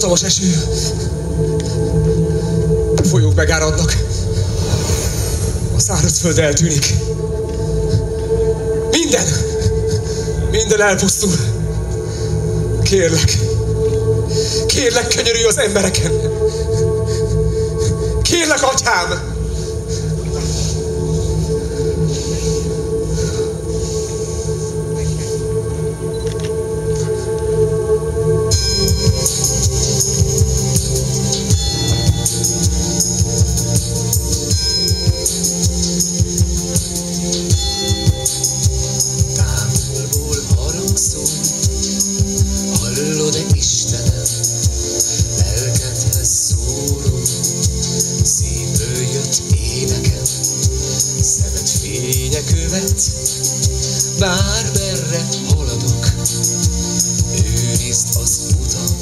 Hatalmas eső. A folyók megáradnak. A szárazföld eltűnik. Minden elpusztul. Kérlek, könyörülj az embereken. Kérlek, atyám! Bármerre haladok, őrizd az utam,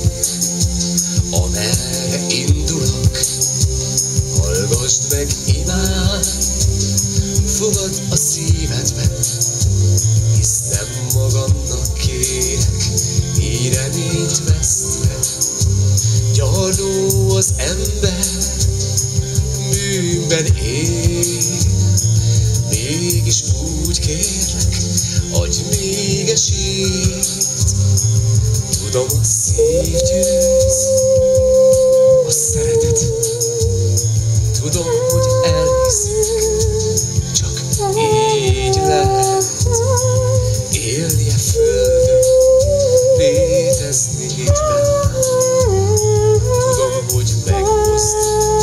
amerre indulok. Hallgasd meg imám, fogad a szívedben, hisz nem magamnak kérek, így reményt vesztve. Gyarló az ember, bűnben él, mégis úgy kérlek, adj még esélyt. Tudom, a szív győz, a szeretet. Tudom, hogy elhiszük, csak így lehet élni a földön, létezni itt benn. Tudom, hogy megoszt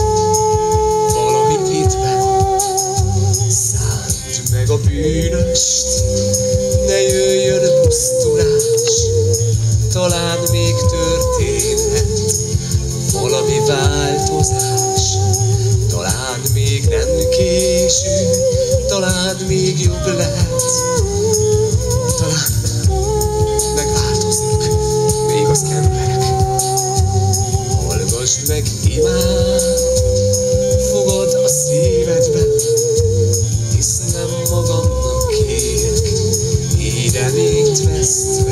valami itt benn. Szánd meg a bűnöst, ne jöjjön pusztulás. Talán még történhet valami változás. Talán még nem késő, talán még jobb lehet. Talán megváltoznak még az emberek. Hallgasd meg imám, fogad a szívedben, hisz nem magamnak kérek, így reményt vesztve.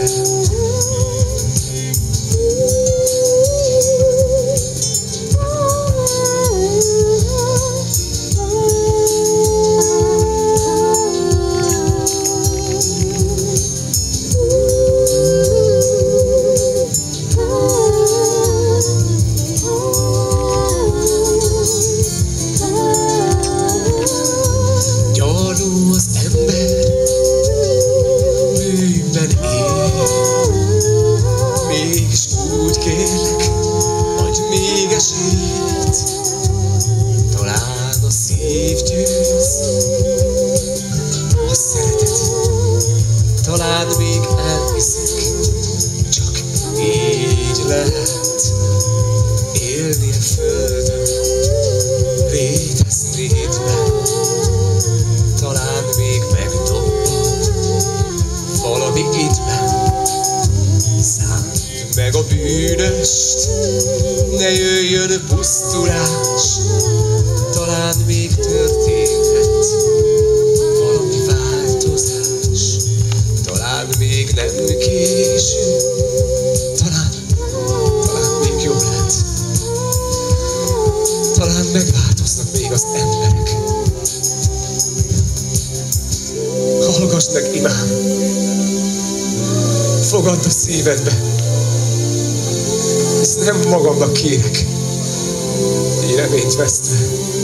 Talán a szív győz, a szeretet. Talán még elhiszek, csak így lehet élni a földön, létezni itt benn. Talán még megdobban valami itt benn. Szánd meg a bűnöst, ne jöjjön pusztulás. Talán még történhet valami változás. Talán még nem késő, talán még jobb lehet. Talán megváltoznak még az emberek. Hallgass meg, imám, fogadd a szívedbe, hisz nem magamnak kérek, így reményt vesztve.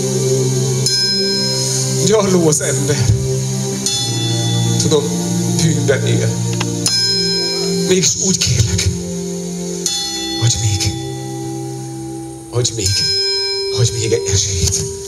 Gyarló az ember, tudom, bűnben él, mégis úgy kérlek, adj még egy esélyt.